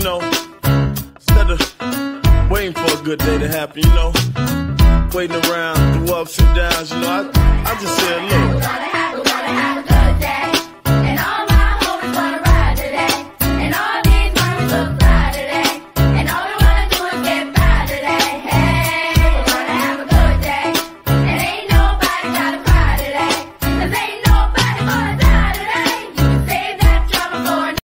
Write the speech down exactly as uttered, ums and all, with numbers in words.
you know, instead of waiting for a good day to happen, you know, waiting around through ups and downs, you know, I, I just said, look.